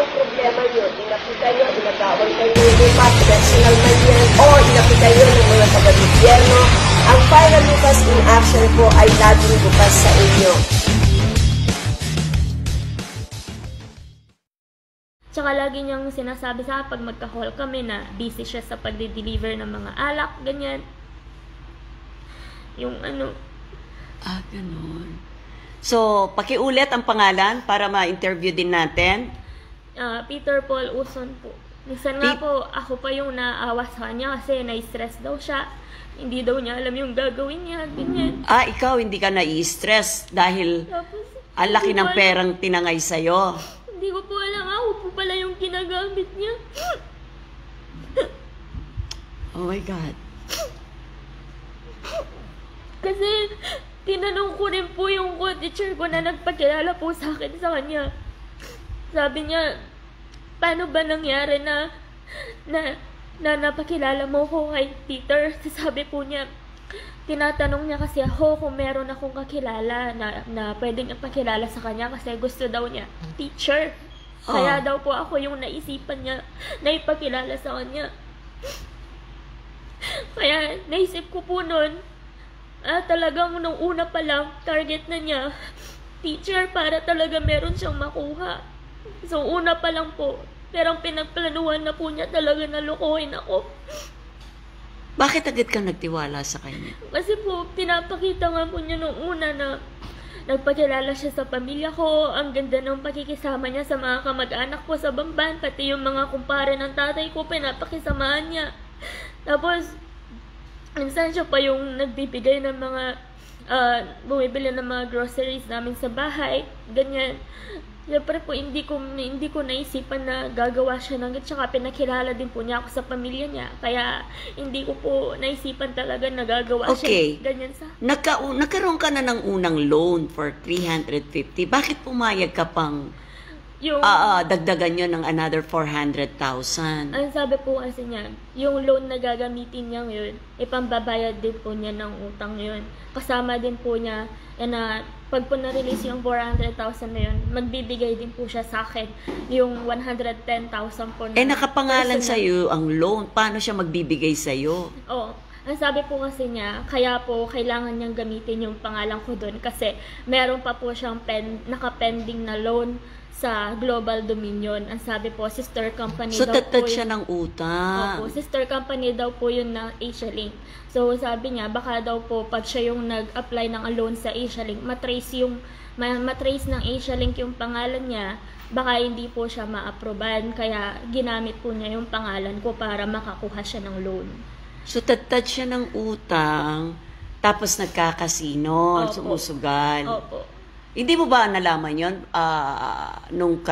ang problema nyo, inapitan nyo, inagawal kayo ng lupa, personal man yan, o inapitan nyo ng mga taga-gobyerno, ang Fire Lucas in Action po ay laging bukas sa inyo. Tsaka lagi niyang sinasabi sa akin pag magka-call kami na busy siya sa pagde-deliver ng mga alak, ganyan. Yung ano. Ah, ganun. So, pakiulit ang pangalan para ma-interview din natin. Peter Paul Uson po. Minsan nga po, ako pa yung naawa sa kanya kasi na-stress daw siya. Hindi daw niya alam yung gagawin niya, ganyan. Ah, ikaw hindi ka na-i-stress dahil Tapos, ang laki ng perang tinangay sa'yo. hindi ko po alam, ako po pala yung ginagamit niya. Oh my God. Kasi, tinanong ko rin po yung co-teacher ko na nagpakilala po sa akin sa kanya. Sabi niya, paano ba nangyari na napakilala mo ko kay Peter? Sabi po niya, tinatanong niya kasi ako kung meron akong kakilala na pwedeng ipakilala sa kanya kasi gusto daw niya teacher. Kaya daw po ako yung naisipan niya na ipakilala sa kanya. Kaya naisip ko po nun, talagang nung una pa lang, target na niya, teacher para talaga meron siyang makuha. So una pa lang po, pero pinagplanuhan na po niya talaga na lokohin ako. Bakit agad ka nagtiwala sa kanya? Kasi po, pinapakita nga po niya nung una na nagpakilala siya sa pamilya ko, ang ganda ng pakikisama niya sa mga kamag-anak ko sa Bamban, pati yung mga kumpare ng tatay ko, pinapakisamahan niya. Tapos, minsan siya pa yung nagbibigay ng mga, bumibili ng mga groceries namin sa bahay, ganyan. Siyempre po, hindi ko naisipan na gagawa siya ng tsaka pinakilala din po niya ako sa pamilya niya. Kaya hindi ko po naisipan talaga na gagawa siya ganyan sa... Nagkaroon ka na ng unang loan for 350. Bakit pumayag ka pang dagdagan nyo ng another 400,000? Ang sabi po kasi niya, yung loan na gagamitin niya ngayon, ipambabayad din po niya ng utang yun. Kasama din po niya na pag po na-release yung 400,000 na yun, magbibigay din po siya sa akin yung 110,000 po na nakapangalan sa'yo ang loan. Paano siya magbibigay sa'yo? Oo. Ang sabi po kasi niya, kaya po kailangan niyang gamitin yung pangalan ko doon kasi meron pa po siyang naka-pending na loan sa Global Dominion. Ang sabi po, sister company daw po. So, tatad siya ng Opo, utang. sister company daw po yun ng Asialink. So, sabi niya, baka daw po, pag siya yung nag-apply ng loan sa Asialink, matrace ng Asialink yung pangalan niya, baka hindi po siya ma-approvean. Kaya, ginamit po niya yung pangalan ko para makakuha siya ng loan. So, tatad siya ng utang, tapos nagkakasino, sumusugal. Opo. Hindi mo ba nalaman yon nung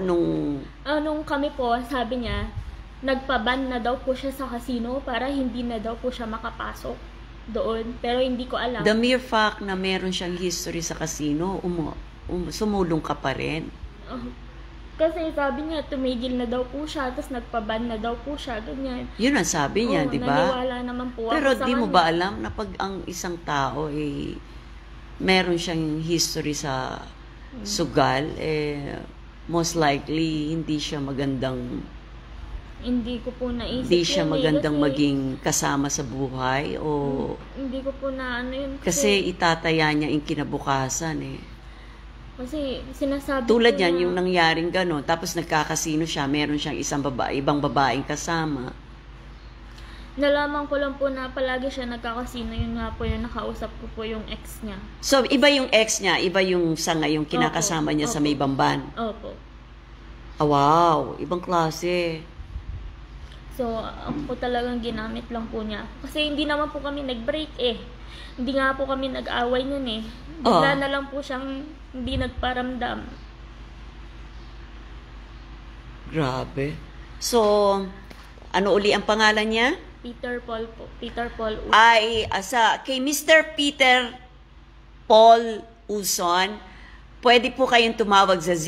kami po, sabi niya, nagpaban na daw po siya sa casino para hindi na daw po siya makapasok doon. Pero hindi ko alam. The mere fact na meron siyang history sa casino, sumulong ka pa rin. Kasi sabi niya, tumigil na daw po siya, tapos nagpaban na daw po siya, ganyan. Yun ang sabi niya, di ba? Naniwala naman po pero ako sa di mo ba alam na pag ang isang tao meron siyang history sa sugal, most likely hindi siya magandang naisip hindi siya kasi, magandang maging kasama sa buhay o hindi ko po na yun kasi itataya niya yung kinabukasan kasi sinasabi tulad yan yung nangyaring gano'n tapos nagkakasino siya, meron siyang ibang babaeng kasama. Nalaman ko lang po na palagi siya nagkakasino, yun nga po yung nakausap ko po yung ex niya. So, iba yung ex niya, iba yung sanga yung kinakasama niya sa may Bamban? Opo. Wow, ibang klase. So, ako po talagang ginamit lang po niya. Kasi hindi naman po kami nag-break Hindi nga po kami nag-away niyan Bigla na lang po siyang hindi nagparamdam. Grabe. So, ano uli ang pangalan niya? Peter Paul po. Peter Paul Uson. Kay Mr. Peter Paul Uson, pwede po kayong tumawag sa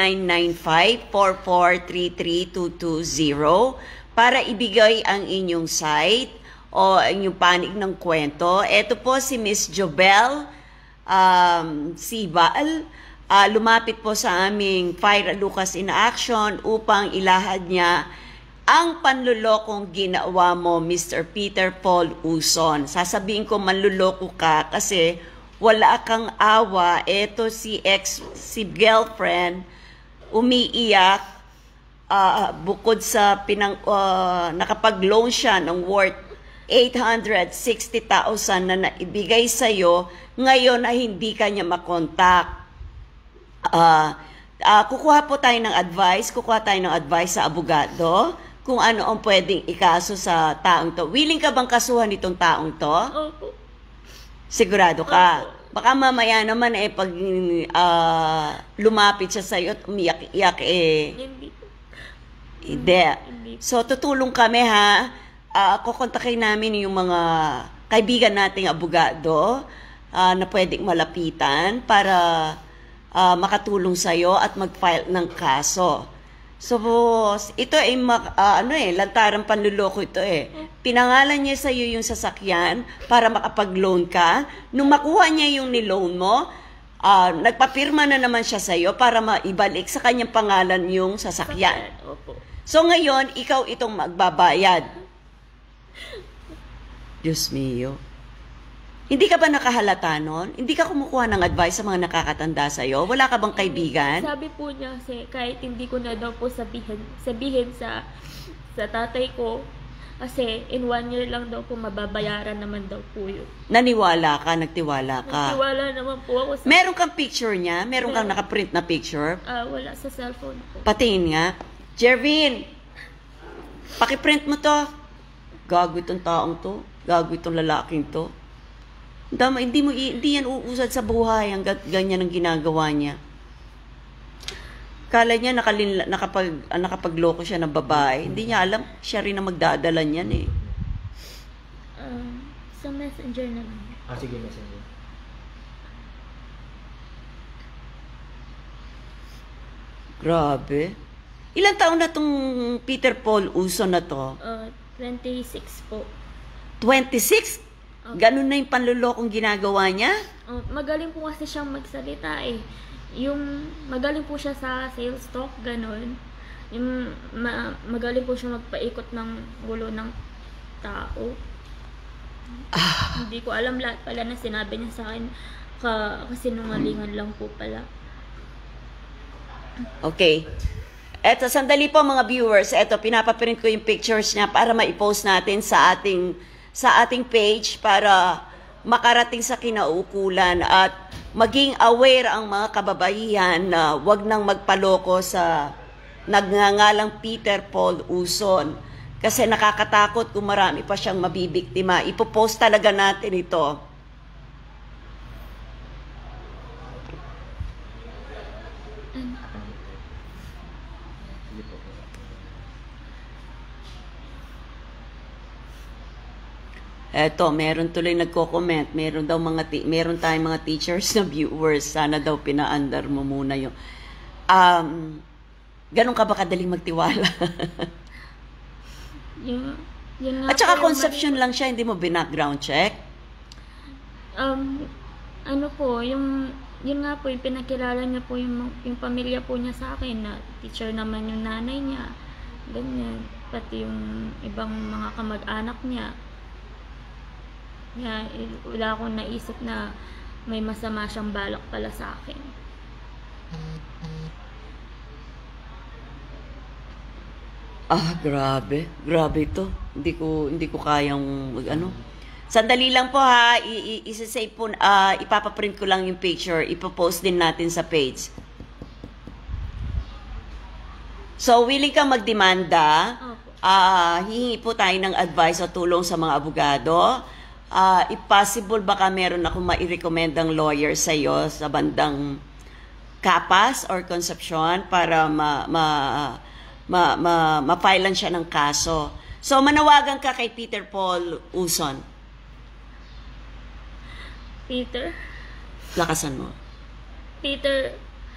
0995-4433-220 para ibigay ang inyong site o inyong panig ng kwento. Ito po si Miss Jobel Sibal. lumapit po sa aming Fire Lucas in Action upang ilahad niya ang panlulokong ginawa mo, Mr. Peter Paul Uson. Sasabihin ko manluloko ka kasi wala kang awa. Eto si girlfriend, umiiyak, bukod sa nakapag-loan siya ng worth 860,000 na naibigay sa'yo, ngayon ay hindi ka niya makontak. Kukuha tayo ng advice sa abogado kung ano ang pwedeng ikaso sa taong to. Willing ka bang kasuhan itong taong to? Opo. Sigurado ka? Opo. Baka mamaya naman pag lumapit siya sa'yo at umiyak-iyak Hindi po. Hindi. So, tutulong kami ha. Kukontakin namin yung mga kaibigan nating abogado na pwedeng malapitan para makatulong sa'yo at mag-file ng kaso. So, ito ay lantarang panluloko ito Pinangalan niya sa'yo yung sasakyan para makapag-loan ka. Nung makuha niya yung niloan mo, nagpapirma na naman siya sa'yo para maibalik sa kanyang pangalan yung sasakyan. Opo. So, ngayon, ikaw itong magbabayad. Diyos mio. Hindi ka ba nakahalata nun? Hindi ka kumukuha ng advice sa mga nakakatanda sa'yo? Wala ka bang kaibigan? Sabi po niya kasi kahit hindi ko na daw po sabihin sa tatay ko, kasi in 1 year lang daw po mababayaran naman daw po yun. Naniwala ka? Nagtiwala ka? Nagtiwala naman po ako sa... Meron kang picture niya? Meron kang nakaprint na picture? Wala sa cellphone ko. Patingin nga. Jervin, pakiprint mo to. Gago itong taong to. Gago itong lalaking to. Hindi yan uusad sa buhay ang ganyan ang ginagawa niya. Kala niya nakapagloko siya ng babae. Hindi niya alam, siya rin ang magdadala niyan Sa messenger naman. Sige, messenger. Grabe. Ilang taon na tong Peter Paul Uson na to? 26 po. 26? Ganun na yung panlulokong ginagawa niya? Magaling po kasi siyang magsalita magaling po siya sa sales talk, ganun. Magaling po siya magpaikot ng gulo ng tao. Hindi ko alam lahat pala na sinabi niya sa akin. Kasinungalingan lang po pala. Okay. Eto, sandali po mga viewers. Eto, pinapaprint ko yung pictures niya para ma-post natin sa ating page para makarating sa kinaukulan at maging aware ang mga kababaihan na wag nang magpaloko sa nagngangalang Peter Paul Uson kasi nakakatakot kung marami pa siyang mabibiktima. Ipopost talaga natin ito. Eto, meron tuloy nagko-comment. Meron tayong mga teachers na viewers. Sana daw pinaandar mo muna yung... ganun ka ba kadaling magtiwala? Yun At saka conception lang siya, hindi mo background check? Yun nga po, yung pinakilala niya po yung pamilya po niya sa akin na teacher naman yung nanay niya. Ganyan. Pati yung ibang mga kamag-anak niya. Wala akong naisip na may masama siyang balak pala sa akin. Grabe. Grabe ito. Hindi ko kayang Sandali lang po ha. Isa-save po, ipapaprint ko lang yung picture. Ipopost din natin sa page. So, willing kang magdemanda. Hihingi po tayo ng advice o tulong sa mga abogado. If possible, baka meron akong mai-recommendang lawyer sa iyo sa bandang Capas or Concepcion para ma-filean siya ng kaso. So, manawagan ka kay Peter Paul Uson. Peter? Lakasan mo. Peter,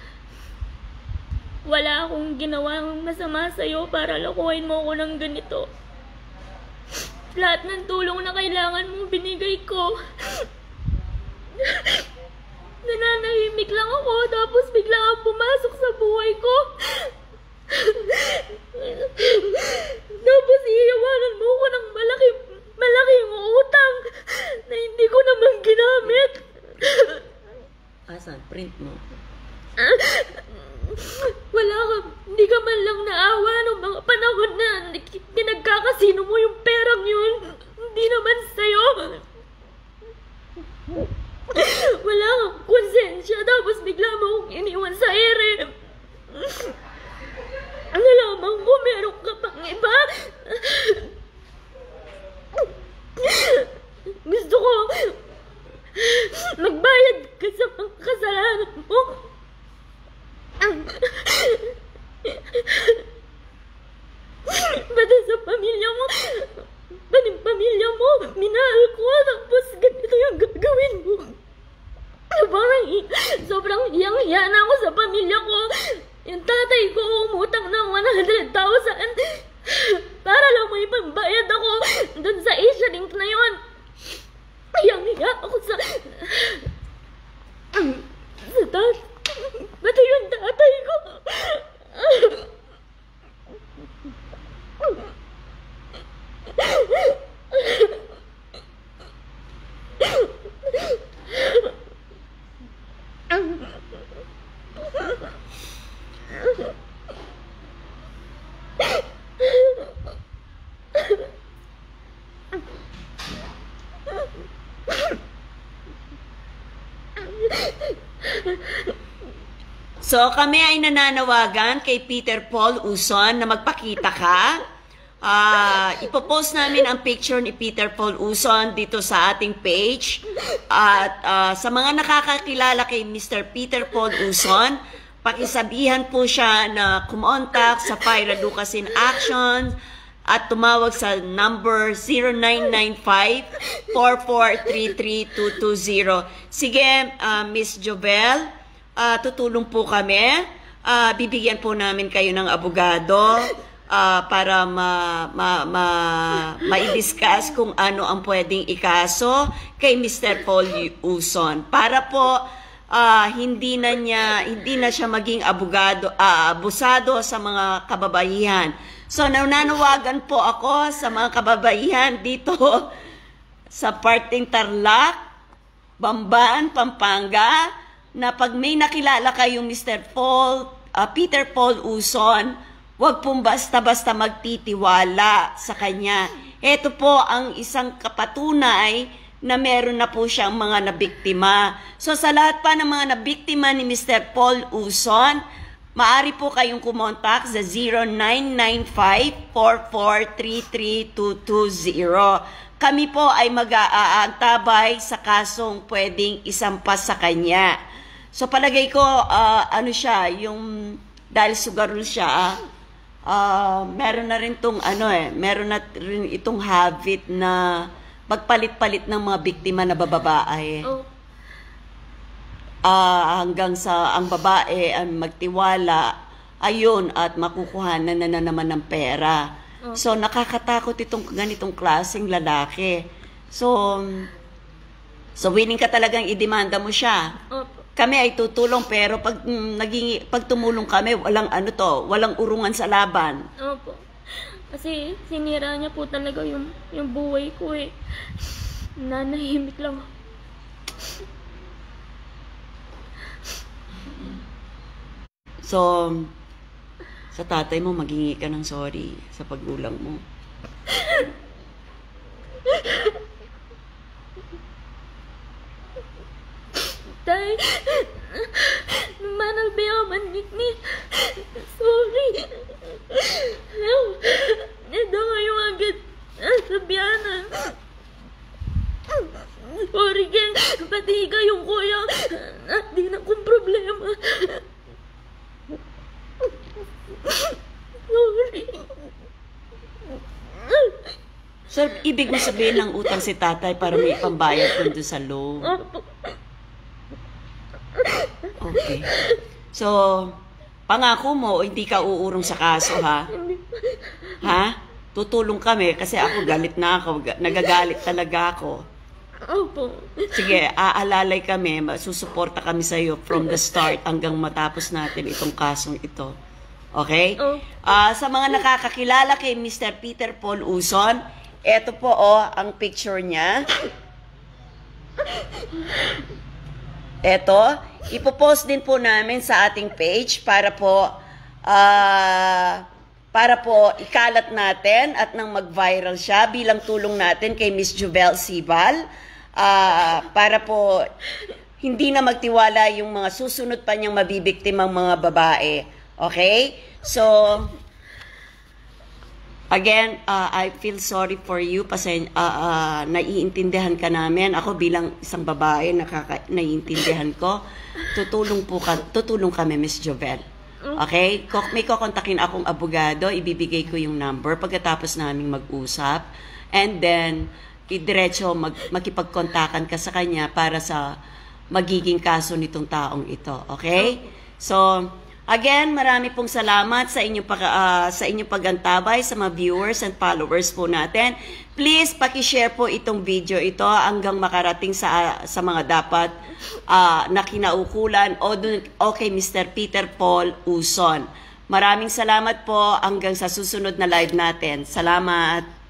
wala akong ginawang masama sa'yo para lokohin mo ako ng ganito. Lahat ng tulong na kailangan mo, binigay ko. nananahimik lang ako, tapos bigla kang pumasok sa buhay ko. Tapos iiwanan mo ko ng malaking utang na hindi ko naman ginamit. Asan? Print mo. Wala ka, hindi ka man lang naawa nung mga panahon na pinagkakasino mo yung perang yun. Hindi naman sa'yo. Wala kang konsensya, tapos bigla mo akong iniwan sa ere. Nalaman ko meron ka pang iba. Gusto ko magbayad ka sa mga kasalanan mo. Pati sa pamilya mo, minahal ko, tapos ganito yung gagawin mo. Sobrang hiyang-hiya na ako sa pamilya ko. Yung tatay ko umutang ng 100,000 para lang may pambayad ako dun sa Asia Link na yun. Hiyang-hiya ako sa pati yung tatay ko. So, kami ay nananawagan kay Peter Paul Uzon na magpakita ka. Ipopost namin ang picture ni Peter Paul Uzon dito sa ating page. At sa mga nakakakilala kay Mr. Peter Paul Uzon, pakisabihan po siya na kumontak sa Pyra Lucas in Action at tumawag sa number 0995-4433-220. Sige, Miss Jovel, tutulong po kami. Bibigyan po namin kayo ng abogado para ma-discuss kung ano ang pwedeng ikaso kay Mr. Paul Uzon. Para po hindi na siya maging abusado sa mga kababaihan. So, nananawagan po ako sa mga kababaihan dito sa parteng Tarlac, Bamban, Pampanga, na pag may nakilala kayong Peter Paul Uzon, huwag pong basta-basta magtitiwala sa kanya. Ito po ang isang kapatunay na meron na po siyang mga nabiktima. So sa lahat pa ng mga nabiktima ni Mr. Paul Uzon, maaari po kayong kumontak sa 0995-4433-220. Kami po ay mag-aantabay sa kasong pwedeng isampas sa kanya. So palagay ko, dahil sugarol siya, meron na rin itong habit na magpalit-palit ng mga biktima na babae. Oh. Hanggang sa ang babae ang magtiwala, ayun, at makukuhanan na naman ng pera. Oh. So, nakakatakot itong ganitong klaseng lalaki. So willing ka talagang idemanda mo siya. Opo. Kami ay tutulong, pero pag tumulong kami, walang urungan sa laban. Opo. Kasi sinira niya po talaga yung buhay ko eh. Nanahimik lang ako. So, sa tatay mo, maghingi ka ng sorry sa paggulang mo. Tay, manang biya manik ni. Sorry. Ito ngayon agad sabihanan. Sorry ken, pati kayong kuya. Di na kong problema. Sorry. So, ibig mo sabihin ng utang si tatay para may pambayad kundi sa loan. Okay. So, pangako mo, hindi ka uurong sa kaso, ha? Ha? Tutulong kami kasi ako galit na ako. Nagagalit talaga ako. Opo. Sige, aalalay kami, susuporta kami sa iyo from the start hanggang matapos natin itong kasong ito. Okay? Oh. Sa mga nakakakilala kay Mr. Peter Paul Uzon, eto po ang picture niya. Eto, ipopost din po namin sa ating page para po ikalat natin at nang mag-viral siya bilang tulong natin kay Miss Jubel Sibal, para po hindi na magtiwala yung mga susunod pa niyang mabibiktimang mga babae. Okay? So, again, I feel sorry for you kasi naiintindihan ka namin. Ako bilang isang babae, naiintindihan ko. Tutulong kami, Miss Jubel. Okay? May kukontakin akong abogado, ibibigay ko yung number pagkatapos naming mag-usap. And then, diretso makipagkontakan ka sa kanya para sa magiging kaso nitong taong ito. Okay? So, again, marami pong salamat sa inyong pagantabay sa mga viewers and followers po natin. Please, paki-share po itong video ito hanggang makarating sa mga dapat na kinaukulan o kay Mr. Peter Paul Uzon. Maraming salamat po hanggang sa susunod na live natin. Salamat!